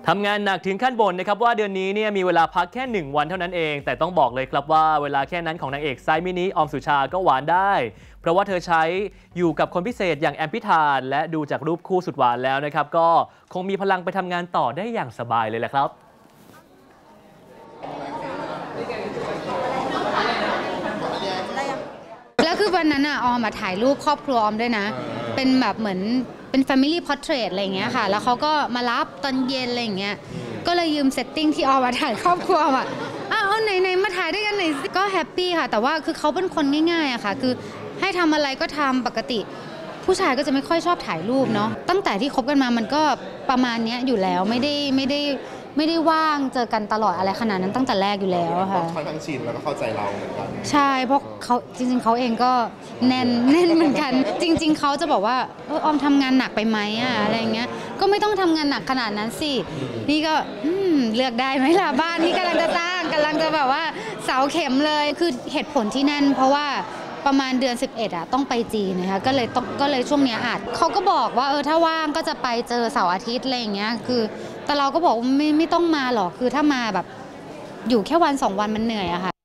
ทำงานหนักถึงขั้นบ่นนะครับว่าเดือนนี้เนี่ยมีเวลาพักแค่1วันเท่านั้นเองแต่ต้องบอกเลยครับว่าเวลาแค่นั้นของนางเอกไซส์มินิออมสุชาก็หวานได้เพราะว่าเธอใช้อยู่กับคนพิเศษอย่างแอมพิธานและดูจากรูปคู่สุดหวานแล้วนะครับก็คงมีพลังไปทำงานต่อได้อย่างสบายเลยแหละครับแล้วคือวันนั้นออมมาถ่ายรูปครอบครัวออมด้วยนะเป็นแบบเหมือนเป็น Family Portrait อะไรอย่างเงี้ยค่ะแล้วเขาก็มารับตอนเย็นอะไรอย่างเงี้ยก็เลยยืมเซตติ้งที่ออมมาถ่ายครอบครัวเอาไหนมาถ่ายด้วยกันหน่อยก็แฮปปี้ค่ะแต่ว่าคือเขาเป็นคนง่ายๆอะค่ะคือให้ทำอะไรก็ทำปกติผู้ชายก็จะไม่ค่อยชอบถ่ายรูปเนาะตั้งแต่ที่คบกันมามันก็ประมาณนี้อยู่แล้วไม่ได้ว่างเจอกันตลอดอะไรขนาดนั้นตั้งแต่แรกอยู่แล้วค่ะค่อนข้างชินแล้วก็เข้าใจเราเหมือนกันใช่เพราะเขาจริงๆเขาเองก็แน่นเหมือนกันจริงๆเขาจะบอกว่าออมทำงานหนักไปไหมอะไรอย่างเงี้ยก็ไม่ต้องทำงานหนักขนาดนั้นสินี่ก็เลือกได้ไหมล่ะบ้านนี่กำลังจะสร้างกำลังจะแบบว่าเสาเข็มเลยคือเหตุผลที่แน่นเพราะว่าประมาณเดือน11ต้องไปจีนนะคะก็เลยช่วงนี้อาจเขาก็บอกว่าถ้าว่างก็จะไปเจอเสาร์อาทิตย์อะไรอย่างเงี้ยคือแต่เราก็บอกไม่ต้องมาหรอกคือถ้ามาแบบอยู่แค่วัน2 วันมันเหนื่อยอะค่ะ